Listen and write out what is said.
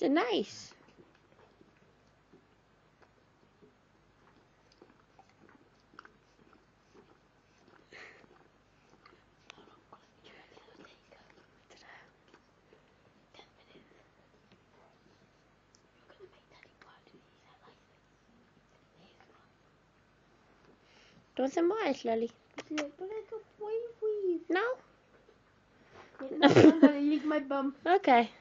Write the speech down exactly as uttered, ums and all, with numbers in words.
They're nice. Do you want some more ice lolly? Yeah, but I got wave weave. No? No, I'm gonna lick my bum. Okay.